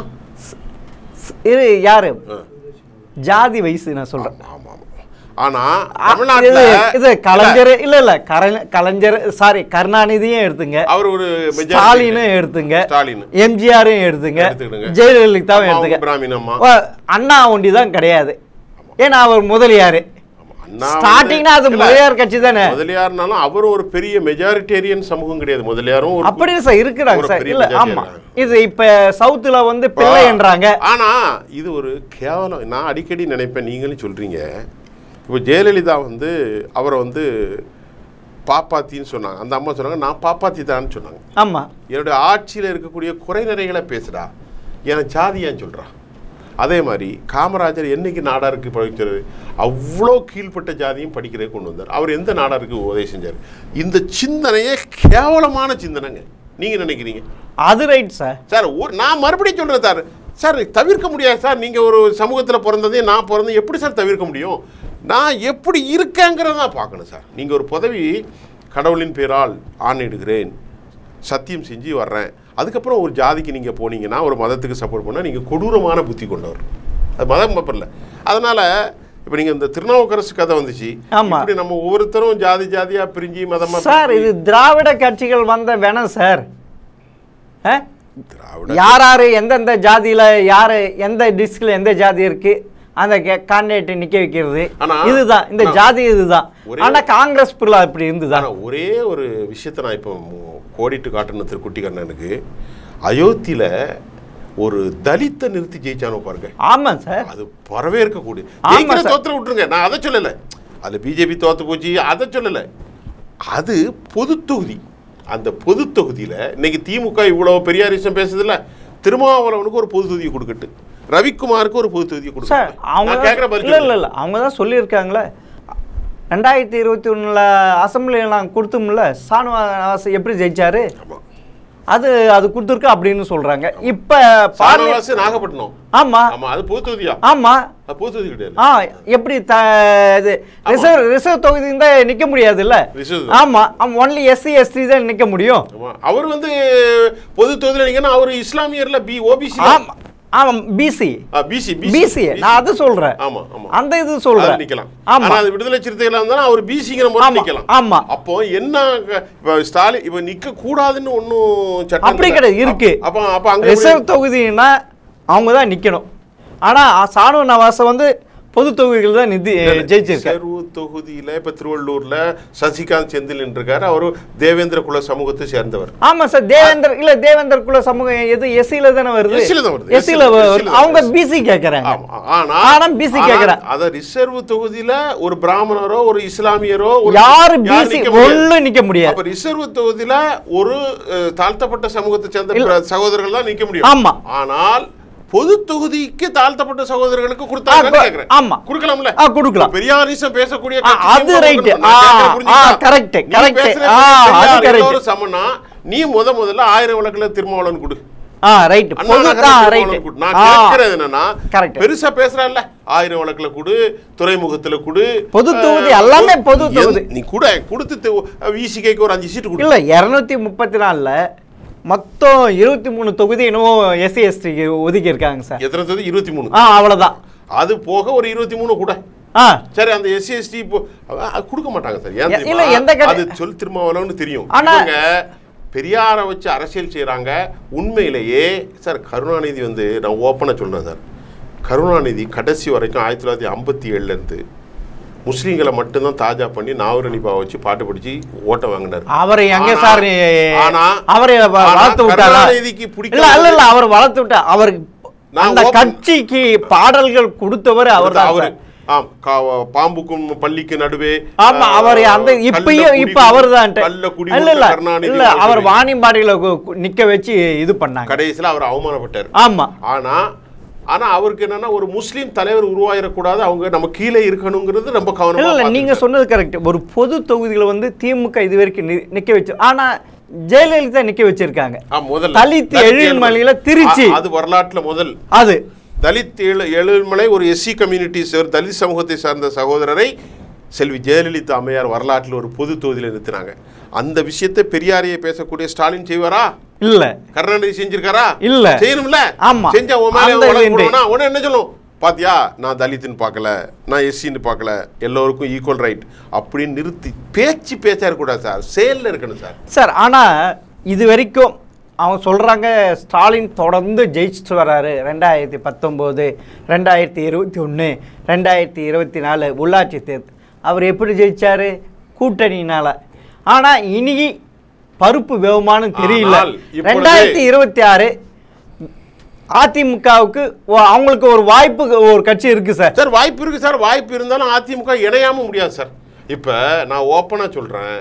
இது யாரு? ஜாதி வயசு நான் சொல்கிறேன். ஆமாம். ஆனால் தமிழ்நாட்டில் இது கலைஞர் இல்லை இல்லை கலைஞர் சாரி கருணாநிதியும் எடுத்துங்க, அவர் ஒரு ஸ்டாலினும் எடுத்துங்க, ஸ்டாலின் எம்ஜிஆரும் எடுத்துங்க, ஜெயலலிதாவும் எடுத்துங்க, பிராமினம்மா அண்ணா ஒண்டி தான் கிடையாது. ஏன்னா அவர் முதலியாரு. ஸ்டார்டிங்னா அது முதலியார் கட்சி தானே. முதலியார்னாலும் அவர் ஒரு பெரிய மெஜாரிட்டேரியன் சமூகம் கிடையாது. முதலியாரும் அப்படி சார் இருக்கிறாங்க சார். இல்ல ஆமா, இது இப்ப சவுத்துல வந்து பிள்ளைன்றாங்க. ஆனா இது ஒரு கேவலம். நான் அடிக்கடி நினைப்பேன், நீங்களும் சொல்றீங்க. இப்போ ஜெயலலிதா வந்து அவரை வந்து பாப்பாத்தின்னு சொன்னாங்க. அந்த அம்மா சொன்னாங்க நான் பாப்பாத்தி தான்னு சொன்னாங்க. ஆமா, என்னுடைய ஆட்சியில் இருக்கக்கூடிய குறைநிறைகளை பேசுடா, எனக்கு ஜாதியான்னு சொல்றா. அதே மாதிரி காமராஜர் என்னைக்கு நாடாருக்கு படிக்கிறாரு, அவ்வளோ கீழ்பட்ட ஜாதியும் படிக்கிறே கொண்டு வந்தார். அவர் எந்த நாடாருக்கு உதவி செஞ்சார்? இந்த சிந்தனையே கேவலமான சிந்தனைங்க. நீங்கள் நினைக்கிறீங்க அது ரைட் சார். சார் ஒரு நான் மறுபடியும் சொல்கிறேன் சார், சார் தவிர்க்க முடியாது சார். நீங்கள் ஒரு சமூகத்தில் பிறந்ததே நான் பிறந்தேன், எப்படி சார் தவிர்க்க முடியும்? நான் எப்படி இருக்கேங்கிறதான் பார்க்கணும் சார். நீங்கள் ஒரு பதவி கடவுளின் பேரால் ஆணையிடுகிறேன், சத்தியம் செஞ்சு வர்றேன், அதுக்கப்புறம் ஒரு ஜாதிக்கு நீங்கள் போனீங்கன்னா, ஒரு மதத்துக்கு சப்போர்ட் பண்ணால் நீங்கள் கொடூரமான புத்தி கொண்டவர். அது மதம் பப்பரில். அதனால் இப்போ நீங்கள் இந்த திருநாவுக்கரசு கதை வந்துச்சு. இப்படி நம்ம ஒவ்வொருத்தரும் ஜாதி ஜாதியாக பிரிஞ்சு மதமாக சார். இது திராவிட கட்சிகள் வந்த வேணாம் சார். யார் யார் எந்தெந்த ஜாதியில் யார் எந்த டிஸ்ட்ரிக்டில் எந்த ஜாதி இருக்குது அந்த கேண்டிடேட்டை நிற்க வைக்கிறது, இதுதான் இந்த ஜாதி இதுதான். ஆனால் காங்கிரஸ் பிள்ளை இப்படி இருந்துதான். ஒரே ஒரு விஷயத்தை நான் இப்போ கோடிட்டு காட்டணும் திருக்குட்டி கண்ணனுக்கு. அயோத்தியில் ஒரு தலித்தை நிறுத்தி ஜெயிச்சானோ பாருங்க. ஆமாம் சார், அது பரவே இருக்கக்கூடிய தோற்ற விட்டுருங்க. நான் அதை சொல்லலை, அதில் பிஜேபி தோற்று போச்சு அதை சொல்லலை. அது பொது தொகுதி. அந்த பொது தொகுதியில் இன்னைக்கு திமுக இவ்வளோ பெரியாரிசம் பேசுதில்ல, திருமாவளவனுக்கு ஒரு பொது தொகுதியை கொடுக்கட்டு. ரவிக்குமாருக்கு ஒரு பொது தொகுதியை கொடுங்க சார். அவங்க இல்லை இல்லை இல்லை அவங்க தான் சொல்லியிருக்காங்களே, ரெண்டாயிரத்தி இருபத்தி ஒன்றில் அசம்பிளியில் நாங்கள் கொடுத்தோம்ல, சானுவாஸ் எப்படி ஜெயிச்சாரு, அது அது கொடுத்துருக்கு அப்படின்னு சொல்றாங்க. இப்ப பாரவாசி நாகப்பட்டினம். ஆமா ஆமா அது பொது தொகுதியா? ஆமா பொது தொகுதி கிடையாது. ஆ எப்படி இது ரிசர்வ் ரிசர்வ் தொகுதி தான் நிக்க முடியாது இல்ல? ஆமா ஒன்லி எஸ்சி எஸ்டி தான் நிக்க முடியும். அவர் வந்து பொது தொகுதியில நிக்கனா அவர் இஸ்லாமியர்ல பி ஓபிசி. ஆமா ஆமா பிசி பிசி பிசி நான் அது சொல்றேன். ஆமா ஆமா அந்த இது சொல்றேன் நிக்கலாம். ஆமா அது விடுதலை சிறுத்தைகளா இருந்தாலும் அவர் பிசிங்கிற மாதிரி நிக்கலாம். ஆமா அப்போ என்ன ஸ்டாலின் இப்ப நிக்க கூடாதுன்னு ஒண்ணும் சட்டம் அப்படி கிடையாது இருக்கு. அப்ப அப்ப அங்க ரிசர்வ் தொகுதினா அவங்க தான் நிக்கணும். ஆனா சானு நவாஸ் வந்து பொது தொகுதிகள் தான் நிதி ஜெயிச்சிருக்காரு. ரிசர்வ் தொகுதியில இப்ப திருவள்ளூர்ல சசிகாந்த் செந்தில் இருக்காரு. அவரு தேவேந்திர குல சமூகத்தை சேர்ந்தவர். ஆமா சார். தேவேந்திர இல்ல தேவேந்திர குல சமூகம் எது எஸ்சில தானே வருது? எஸ்சில தான் வருது. எஸ்சில அவங்க பிசி கேக்குறாங்க. ஆனா ஆனா பிசி கேக்குறாங்க. அத ரிசர்வ் தொகுதியில ஒரு பிராமணரோ ஒரு இஸ்லாமியரோ யாரு பிசி ஒண்ணு நிக்க முடியாது. அப்ப ரிசர்வ் தொகுதியில ஒரு தாழ்த்தப்பட்ட சமூகத்தை சேர்ந்த சகோதரர்கள் தான் நிக்க முடியும். ஆமா ஆனால் பொது தொகுதிக்கு தாழ்த்தப்பட்ட சகோதரர்களுக்கு கொடுத்தாங்கன்னு கேக்குறேன். ஆமா கொடுக்கலாம்ல? ஆ கொடுக்கலாம். பெரியாரிசம் பேசக்கூடிய அது right. Ah correct correct. Ah அது கரெக்ட். சமனா நீ முத முதல்ல ஆயிரம் விளக்குல திருமாவளவன் கொடு. Ah right. பொதுதா ரைட். நான் கேக்குறது என்னன்னா பெருசா பேசுறல்ல ஆயிரம் விளக்குல கொடு, துறைமுகத்துல கொடு, பொது தொகுதி எல்லாமே பொது தொகுதி நீ கூட கொடுத்து விசிகைக்கு ஒரு அஞ்சு சீட்டு கொடு. இல்ல இருநூத்தி முப்பத்தி நாலுல மொத்தம் இருபத்தி மூணு தொகுதி என்னவோ எஸ்சி எஸ்டிக்கு ஒதுக்கி இருக்காங்க சார். எத்தனை தொகுதி? இருபத்தி மூணு. ஆ அவ்வளவுதான். அது போக ஒரு இருபத்தி மூணு கூட. ஆ சரி அந்த எஸ்சி எஸ்டி கொடுக்க மாட்டாங்க சார். ஏன் இல்ல எந்த அது சொல் திருமாவளவன்னு தெரியும். ஆனா பெரியாரை வச்சு அரசியல் செய்யறாங்க. உண்மையிலேயே சார் கருணாநிதி வந்து நான் ஓப்பனா சொல்றேன் சார், கருணாநிதி கடைசி வரைக்கும் ஆயிரத்தி தொள்ளாயிரத்தி ஐம்பத்தி ஏழுல இருந்து முஸ்லீம்களை மட்டும்தான் தாஜா பண்ணி நாவரணிபா வச்சு பாட்டு படிச்சு ஓட்ட வாங்கினார். அவர் எங்க சார் அவரை வளர்த்து விட்டாரா? இல்ல இல்ல இல்ல அவர் வளர்த்து விட்டா. அவர் அந்த கட்சிக்கு பாடல்கள் கொடுத்தவர் அவர் தான். அவரு பாம்புக்கும் பள்ளிக்கு நடுவே. ஆமா அவர் அந்த இப்பயும் இப்ப அவர் தான். இல்ல இல்ல இல்ல அவர் வாணிபாடியில நிக்க வச்சு இது பண்ணாங்க. கடைசியில அவர் அவமானப்பட்டார். ஆமா ஆனா ஆனா அவருக்கு என்னன்னா ஒரு முஸ்லீம் தலைவர் உருவாயிடக்கூடாது, அவங்க நம்ம கீழே இருக்கணுங்கிறது ரொம்ப கவனமா. இல்ல நீங்க சொன்னது கரெக்ட். ஒரு பொது தொகுதிகளை வந்து திமுக இது வரைக்கும் நிக்க வச்சு, ஆனா ஜெயலலிதா நிக்க வச்சிருக்காங்க. தலித் எழில்மலையில திருச்சி அது வரலாற்றுல முதல். அது தலித் எழில்மலை ஒரு எஸ்சி கம்யூனிட்டி தலித் சமூகத்தை சார்ந்த சகோதரரை செல்வி ஜெயலலிதா அம்மையார் வரலாற்றில் ஒரு பொது தொகுதியில் நிறுத்தினாங்க. அந்த விஷயத்தை பெரியாரையே பேசக்கூடிய ஸ்டாலின் செய்வாரா? இல்ல. கருணாநிதி செஞ்சிருக்காரா? இல்ல. செய்யணும்ல? ஆமா. செஞ்சா உடனே என்ன சொல்லும், பாத்தியா நான் தலித்துன்னு பார்க்கல, நான் எஸ்சின்னு பார்க்கல, எல்லோருக்கும் ஈக்குவல் ரைட் அப்படின்னு நிறுத்தி பேச்சு பேச்சா இருக்கக்கூடாது சார், செயல்ல இருக்கணும் சார். சார் ஆனா இது வரைக்கும் அவங்க சொல்றாங்க ஸ்டாலின் தொடர்ந்து ஜெயிச்சுட்டு வர்றாரு. ரெண்டாயிரத்தி பத்தொம்போது ரெண்டாயிரத்தி இருபத்தி ஒன்று ரெண்டாயிரத்தி இருபத்தி நாலு உள்ளாட்சி தேர்தல் அவர் எப்படி ஜெயிச்சாரு? கூட்டணியினால. ஆனா இன்னைக்கு பருப்பு வேவுமானு தெரியல. ரெண்டாயிரத்தி இருபத்தி ஆறு அதிமுகவுக்கு அவங்களுக்கு ஒரு வாய்ப்பு ஒரு கட்சி இருக்கு சார். சார் வாய்ப்பு இருக்கு சார். வாய்ப்பு இருந்தாலும் அதிமுக இணையாம முடியாது சார். இப்ப நான் ஓப்பனா சொல்றேன்,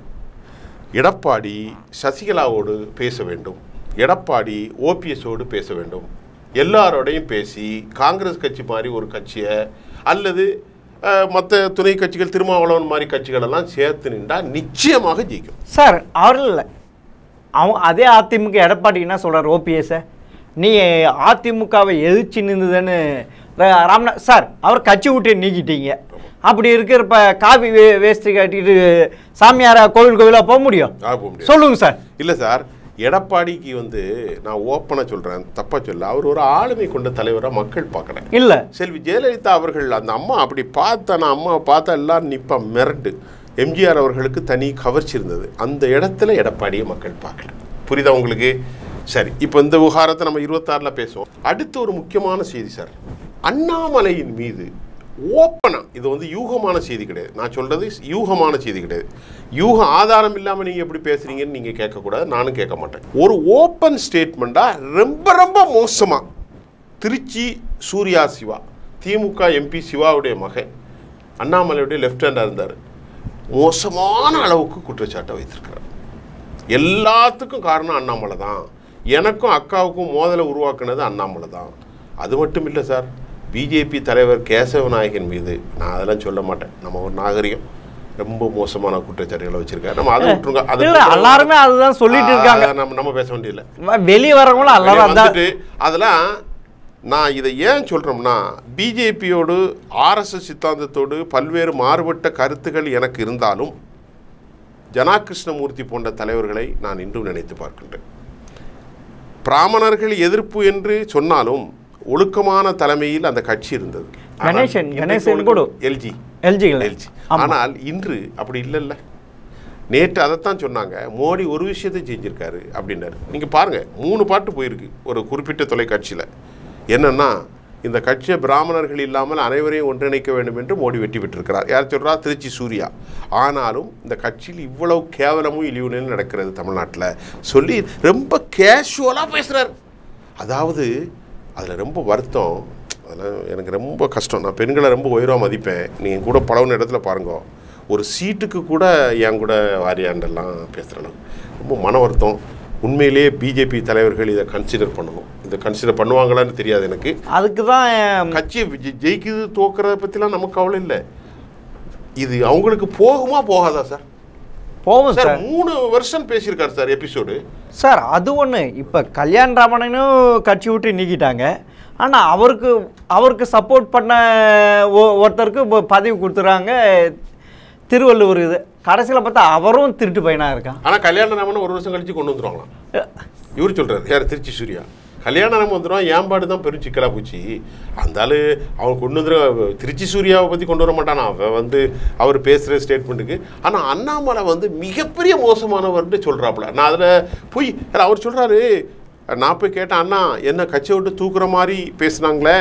எடப்பாடி சசிகலாவோடு பேச வேண்டும், எடப்பாடி ஓபிஎஸோடு பேச வேண்டும், எல்லாரோடையும் பேசி காங்கிரஸ் கட்சி மாதிரி ஒரு கட்சியை அல்லது மற்ற துணை கட்சிகள் திருமாவளவன் மாதிரி கட்சிகள் எல்லாம் சேர்த்து நின்றா நிச்சயமாக ஜெயிக்கும் சார். அவர்கள் இல்லை அவன் அதே அதிமுக எடப்பாடி என்ன சொல்றார், ஓபிஎஸ் நீ அதிமுகவை எதிர்த்து நின்றுதுன்னு ராம்நாத் சார் அவர் கட்சி விட்டு நீக்கிட்டீங்க. அப்படி இருக்கிறப்ப காவி வே வேஸ்ட் கட்டிட்டு சாமியாரா கோவில் கோவிலாக போக முடியும்? சொல்லுங்க சார். இல்லை சார், எடப்பாடிக்கு வந்து நான் ஓப்பனாக சொல்கிறேன், தப்பாக சொல்ல, அவர் ஒரு ஆளுமை கொண்ட தலைவராக மக்கள் பார்க்குறேன். இல்லை செல்வி ஜெயலலிதா அவர்கள் அந்த அம்மா அப்படி பார்த்தா, நான் அம்மாவை பார்த்தா எல்லாரும் நிற்பா மிரண்டு. எம்ஜிஆர் அவர்களுக்கு தனி கவர்ச்சி இருந்தது. அந்த இடத்துல எடப்பாடியை மக்கள் பார்க்கல. புரியுதா உங்களுக்கு? சரி, இப்போ இந்த விவகாரத்தை நம்ம இருபத்தாறில் பேசுவோம். அடுத்து ஒரு முக்கியமான செய்தி சார், அண்ணாமலையின் மீது ஓப்பனா, இது வந்து யூகமான செய்தி கிடையாது, நான் சொல்றது யூகமான செய்தி கிடையாது. யூக ஆதாரம் இல்லாமல் நீங்கள் எப்படி பேசுறீங்கன்னு நீங்கள் கேட்கக்கூடாது, நானும் கேட்க மாட்டேன். ஒரு ஓப்பன் ஸ்டேட்மெண்டா ரொம்ப ரொம்ப மோசமா திருச்சி சூர்யா சிவா, திமுக எம்பி சிவாவுடைய மகன், அண்ணாமலையுடைய லெஃப்ட் ஹேண்டாக இருந்தார், மோசமான அளவுக்கு குற்றச்சாட்டை வைத்திருக்கிறார். எல்லாத்துக்கும் காரணம் அண்ணாமலை தான், எனக்கும் அக்காவுக்கும் மோதலை உருவாக்குனது அண்ணாமலை தான், அது மட்டும் இல்லை சார், பிஜேபி தலைவர் கேசவநாயகன் மீது நான் அதெல்லாம் சொல்ல மாட்டேன், நம்ம ஒரு நாகரிகம், ரொம்ப மோசமான குற்றச்சாட்டுகளை வச்சிருக்காரு. நம்ம அதை விட்டுருங்க. அது எல்லாருமே அதுதான் சொல்லிட்டு இருக்காங்க. நம்ம நம்ம பேச வேண்டியதில்லை. வெளியே வரவங்களும் எல்லாரும் வந்துட்டு அதெல்லாம் நான் இதை ஏன் சொல்கிறோம்னா, பிஜேபியோடு ஆர்எஸ்எஸ் சித்தாந்தத்தோடு பல்வேறு மாறுபட்ட கருத்துக்கள் எனக்கு இருந்தாலும் ஜனா கிருஷ்ணமூர்த்தி போன்ற தலைவர்களை நான் இன்றும் நினைத்து பார்க்கின்றேன். பிராமணர்கள் எதிர்ப்பு என்று சொன்னாலும் ஒழுக்கமான தலைமையில் அந்த கட்சி இருந்தது. கணேசன் கணேசன் கூட எல்ஜி எல்ஜி எல்ஜி ஆனால் இன்று அப்படி இல்லைல்ல. நேற்று அதைத்தான் சொன்னாங்க, மோடி ஒரு விஷயத்தை செஞ்சிருக்காரு அப்படின்னாரு. நீங்கள் பாருங்கள், மூணு பாட்டு போயிருக்கு ஒரு குறிப்பிட்ட தொலைக்காட்சியில். என்னன்னா, இந்த கட்சியை பிராமணர்கள் இல்லாமல் அனைவரையும் ஒன்றிணைக்க வேண்டும் என்று மோடி வெற்றி பெற்றிருக்கிறார். யார் சொல்கிறா? திருச்சி சூர்யா. ஆனாலும் இந்த கட்சியில் இவ்வளவு கேவலமும் இழிவுநிலையும் நடக்கிறது தமிழ்நாட்டில் சொல்லி ரொம்ப கேஷுவலாக பேசுகிறார். அதாவது அதில் ரொம்ப வருத்தம், அதெல்லாம் எனக்கு ரொம்ப கஷ்டம். நான் பெண்களை ரொம்ப உயர்வாக மதிப்பேன். நீங்கள் கூட பழகுன இடத்துல பாருங்க, ஒரு சீட்டுக்கு கூட என் கூட வாரியாண்டெல்லாம் பேசுகிறேன். ரொம்ப மன வருத்தம். உண்மையிலேயே பிஜேபி தலைவர்கள் இதை கன்சிடர் பண்ணணும். இதை கன்சிடர் பண்ணுவாங்களான்னு தெரியாது எனக்கு. அதுக்கு தான் கட்சியை ஜெயிக்குது தோக்கிறத பற்றிலாம் நமக்கு கவலை இல்லை. இது அவங்களுக்கு போகுமா போகாதா சார்? போகும் சார். மூணு வருஷம் பேசியிருக்காரு சார் எபிசோடு. சார் அது ஒன்று. இப்போ கல்யாண் ராமனையும் கட்சி விட்டு நீக்கிட்டாங்க. ஆனால் அவருக்கு அவருக்கு சப்போர்ட் பண்ண ஒருத்தருக்கு பதவி கொடுத்துறாங்க திருவள்ளுவர். இது கடைசியில் பார்த்தா அவரும் திருட்டு பையனாக இருக்கான். ஆனால் கல்யாண ராமன் ஒரு வருஷம் கழிச்சு கொண்டு வந்துடுவாங்களாம். இவர் சொல்கிறார், யார்? திருச்சி சூர்யா. கல்யாண ராமன் வந்துடுவான், ஏம்பாடு தான் பெரும் சிக்கலாக போச்சு. அந்த அவன் கொண்டு வந்துடுவ திருச்சி சூர்யாவை பற்றி கொண்டு வர மாட்டானா அவன் வந்து அவர் பேசுகிற ஸ்டேட்மெண்ட்டுக்கு. ஆனால் அண்ணாமலை வந்து மிகப்பெரிய மோசமானவர்னு சொல்கிறாப்புல. நான் அதில் போய் அவர் சொல்கிறாரு, நான் போய் கேட்டேன், அண்ணா என்ன கட்சியை விட்டு தூக்குற மாதிரி பேசுனாங்களே,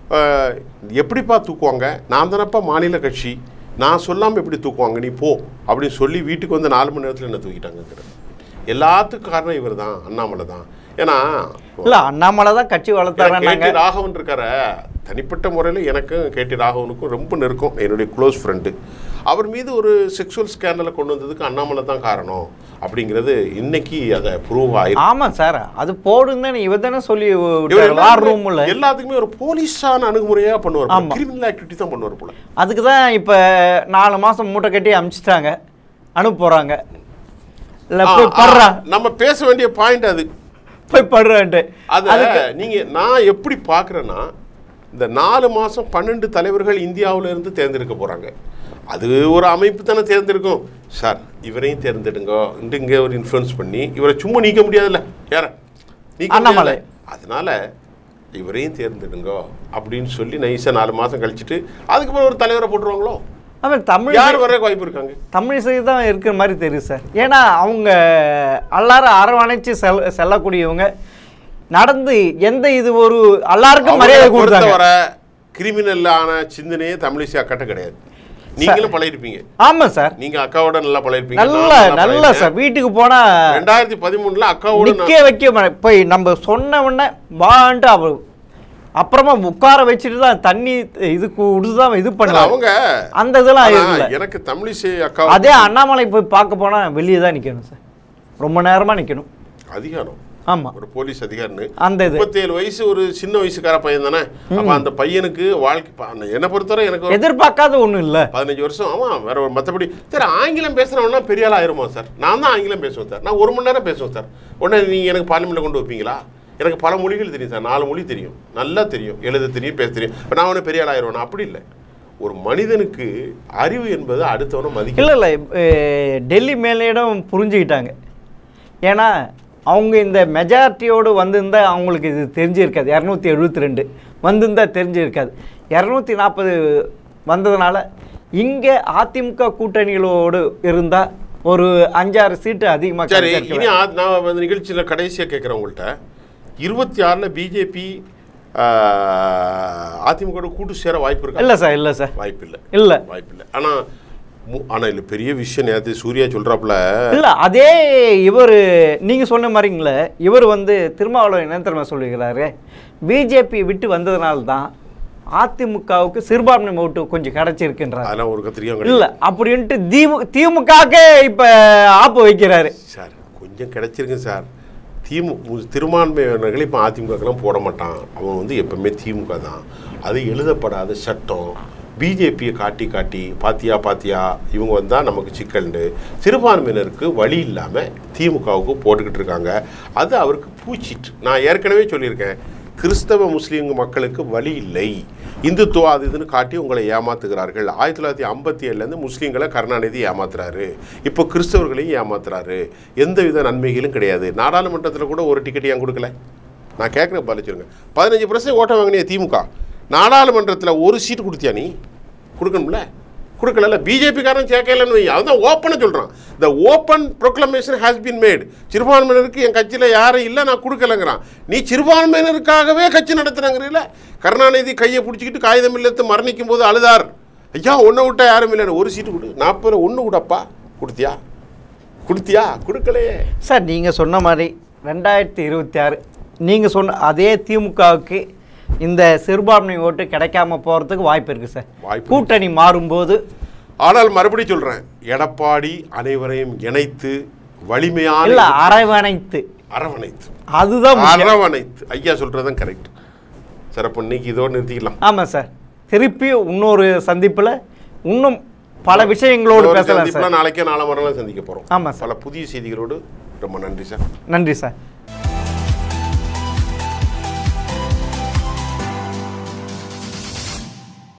எப்படிப்பா தூக்குவாங்க? நான் தானப்பா மாநில கட்சி, நான் சொல்லாமல் எப்படி தூக்குவாங்க, நீ போ அப்படின்னு சொல்லி வீட்டுக்கு வந்து நாலு மணி நேரத்தில் என்ன தூக்கிட்டாங்கிற. எல்லாத்துக்கும் காரணம் இவர் தான், அண்ணாமலை தான். ஏன்னா இல்லை, அண்ணாமலை தான் கட்சி வளர்த்தாங்க. கேடி ராகவன் இருக்கார, தனிப்பட்ட முறையில் எனக்கும் கேடி ராகவனுக்கும் ரொம்ப நெருக்கம், என்னுடைய க்ளோஸ் ஃப்ரெண்டு. அவர் மீது ஒரு செக்ஷுவல் ஸ்கேண்டலை கொண்டு வந்ததுக்கு அண்ணாமலை தான் காரணம் அப்படிங்கிறது இன்னைக்கு அதை ப்ரூவ் ஆயிருக்கு. ஆமாம் சார், அது போடுங்க இவர் தானே சொல்லி ரூம்ல எல்லாத்துக்குமே ஒரு போலீஸான அணுகுமுறையாக பண்ணுவார், கிரிமினல் ஆக்டிவிட்டி தான் பண்ணுவார் போல. அதுக்கு தான் இப்போ நாலு மாதம் மூட்டை கட்டி அனுப்பிச்சிட்டாங்க, அனுப்ப போகிறாங்க. இல்லை போய் படுறா, நம்ம பேச வேண்டிய பாயிண்ட் அது, போய் படுறான்ட்டு. அது நீங்கள் நான் எப்படி பார்க்குறேன்னா, இந்த நாலு மாதம் பன்னெண்டு தலைவர்கள் இந்தியாவில் இருந்து தேர்ந்தெடுக்க போகிறாங்க. அது ஒரு அமைப்பு தானே தேர்ந்தெடுக்கும். சார் இவரையும் தேர்ந்தெடுங்க இன்று இங்கே ஒரு இன்ஃப்ளூயன்ஸ் பண்ணி இவரை சும்மா நீக்க முடியாதுல்ல, யார அண்ணாமலை. அதனால இவரையும் தேர்ந்தெடுங்க அப்படின்னு சொல்லி நைஸாக நாலு மாதம் கழிச்சுட்டு அதுக்கப்புறம் ஒரு தலைவரை போட்டுருவாங்களோ? அவன் தமிழ் யார் வர வாய்ப்பு இருக்காங்க? தமிழிசை தான் இருக்கிற மாதிரி தெரியுது சார். ஏன்னா அவங்க எல்லாரும் அரவணைச்சு செல் செல்லக்கூடியவங்க, நடந்து எந்த இது ஒரு எல்லாருக்கும் மரியாதை கொடுத்தாங்க. வர கிரிமினலான சிந்தனையே தமிழிசை அக்கட்ட கிடையாது. நீங்களும் பழகிருப்பீங்க. ஆமா சார், நீங்க அக்காவோட நல்லா பழகிருப்பீங்க. நல்லா நல்லா சார். வீட்டுக்கு போனா ரெண்டாயிரத்தி பதிமூணுல அக்காவோட நிக்க வைக்க போய் நம்ம சொன்ன உடனே வான்ட்டு அவ அப்புறமா உட்கார வச்சுட்டு தான் தண்ணி இது கொடுத்துதான் இது பண்ணுவாங்க. அவங்க அந்த இதெல்லாம் இல்ல. எனக்கு தமிழிசை அக்கா அதே அண்ணாமலை போய் பார்க்க போனா வெளியே தான் நிக்கணும் சார், ரொம்ப நேரமா நிக்கணும். அதிகாரம். ஆமா, ஒரு போலீஸ் அதிகாரின்னு அந்த இது முப்பத்தி ஏழு வயசு ஒரு சின்ன வயசுக்கார பையன் தானே. அப்ப அந்த பையனுக்கு வாழ்க்கை என்ன பொறுத்தவரை எனக்கு எதிர்பார்க்காத ஒண்ணும் இல்ல. பதினஞ்சு வருஷம் ஆமா வேற ஒரு மற்றபடி சார் ஆங்கிலம் பேசுறவனா பெரிய ஆள் ஆயிருமா சார்? நான் தான் ஆங்கிலம் பேசுவேன் சார், நான் ஒரு மணி நேரம் பேசுவேன் சார். உடனே நீங்க எனக்கு பார்லிமெண்ட்ல கொண்டு வைப்பீங்களா? எனக்கு பல மொழிகள் தெரியும் சார், நாலு மொழி தெரியும், நல்லா தெரியும், எழுத தெரியும், பேச தெரியும். இப்போ நான் ஒன்று பெரிய ஆள் ஆயிடுவேன். அப்படி இல்லை. ஒரு மனிதனுக்கு அறிவு என்பது அடுத்தவனை மதிக்க இல்லை இல்லை டெல்லி மேலிடம் புரிஞ்சுக்கிட்டாங்க. ஏன்னா அவங்க இந்த மெஜாரிட்டியோடு வந்திருந்தால் அவங்களுக்கு இது தெரிஞ்சிருக்காது. இரநூத்தி எழுபத்தி ரெண்டு வந்திருந்தால் தெரிஞ்சிருக்காது. இரநூத்தி நாற்பது வந்ததுனால இங்கே அதிமுக கூட்டணிகளோடு இருந்தால் ஒரு அஞ்சாறு சீட்டு அதிகமாக. சரி, இனி நான் அந்த நிகழ்ச்சியில் கடைசியாக கேட்குறேன் உங்கள்கிட்ட, இருபத்தி ஆறில் பிஜேபி அதிமுக கூட்டு சேர வாய்ப்பு இருக்கு? இல்லை சார், இல்லை சார், வாய்ப்பு இல்லை. இல்லை வாய்ப்பு இல்லை. ஆனால் ஆனால் இல்லை பெரிய விஷயம் நேற்று சூர்யா சொல்கிறாப்புல இல்லை. அதே இவர் நீங்கள் சொன்ன மாதிரிங்களே, இவர் வந்து திருமாவளவன் என்ன தெரியுமா சொல்லிக்கிறாரு, பிஜேபி விட்டு வந்ததுனால தான் அதிமுகவுக்கு சிறுபான்மை ஓட்டு கொஞ்சம் கிடைச்சிருக்குன்றார். அதெல்லாம் ஒரு கத்திரிக்கா இல்லை அப்படின்ட்டு திமு திமுகவுக்கு இப்போ ஆப்பு வைக்கிறாரு. சார் கொஞ்சம் கிடைச்சிருக்கு சார், திமு திருமான்மையினர்கள் இப்போ அதிமுகக்கெல்லாம் போட மாட்டான், அவன் வந்து எப்பவுமே திமுக தான். அது எழுதப்படாத சட்டம். பிஜேபியை காட்டி காட்டி பாத்தியா பாத்தியா இவங்க வந்தால் நமக்கு சிக்கல்னு சிறுபான்மையினருக்கு வழி இல்லாமல் திமுகவுக்கு போட்டுக்கிட்டு இருக்காங்க. அது அவருக்கு பூச்சிட்டு. நான் ஏற்கனவே சொல்லியிருக்கேன், கிறிஸ்தவ முஸ்லீம் மக்களுக்கு வழி இல்லை, இந்துத்துவா அது இதுன்னு காட்டி உங்களை ஏமாத்துகிறார்கள். ஆயிரத்தி தொள்ளாயிரத்தி ஐம்பத்தி ஏழுலேருந்து முஸ்லீம்களை கருணாநிதி ஏமாத்துறாரு, இப்போ கிறிஸ்தவர்களையும் ஏமாத்துறாரு. எந்த வித நன்மைகளும் கிடையாது. நாடாளுமன்றத்தில் கூட ஒரு டிக்கெட் ஏன் கொடுக்கல? நான் கேட்குறேன் பாலிச்சிருங்க. பதினஞ்சு பர்சன்ட் ஓட்ட வாங்கினிய திமுக, நாடாளுமன்றத்தில் ஒரு சீட்டு கொடுத்தியா? நீ கொடுக்கணும்ல, கொடுக்கல. பிஜேபிக்காரன் சேர்க்கலன்னு வை, அதுதான் ஓப்பனாக சொல்கிறான். The open proclamation has been made. சிறுபான்மையினருக்கு என் கட்சியில் யாரும் இல்லை, நான் கொடுக்கலங்கிறான். நீ சிறுபான்மையினருக்காகவே கட்சி நடத்துகிறாங்கிறீல. கருணாநிதி கையை பிடிச்சிக்கிட்டு காகிதம் இல்லத்து மரணிக்கும் போது அழுதார், ஐயா ஒன்றை விட்டா யாரும் இல்லைன்னு, ஒரு சீட்டு கொடு, நாற்பது ஒன்று கூடப்பா. கொடுத்தியா? கொடுத்தியா? கொடுக்கலையே. சார் நீங்கள் சொன்ன மாதிரி ரெண்டாயிரத்தி இருபத்தி ஆறு நீங்கள் சொன்ன அதே திமுகவுக்கு இந்த சிறுபான்மை ஓட்டு கிடைக்காம போகிறதுக்கு வாய்ப்பு இருக்குது சார், கூட்டணி மாறும்போது. ஆனால் மறுபடியும் சொல்கிறேன், எடப்பாடி அனைவரையும் இணைத்து வலிமையான இல்லை அரவணைத்து அரவணைத்து அதுதான் அரவணைத்து ஐயா சொல்கிறதான் கரெக்ட். சிறப்பு. இன்னைக்கு இதோடு நிறுத்திக்கலாம். ஆமாம் சார், திருப்பி இன்னொரு சந்திப்பில் இன்னும் பல விஷயங்களோடு பேசலாம் சார். நாளைக்கே நாளை மறுநாள் சந்திக்க போகிறோம். ஆமாம் சார். பல புதிய செய்திகளோடு. ரொம்ப நன்றி சார். நன்றி சார்.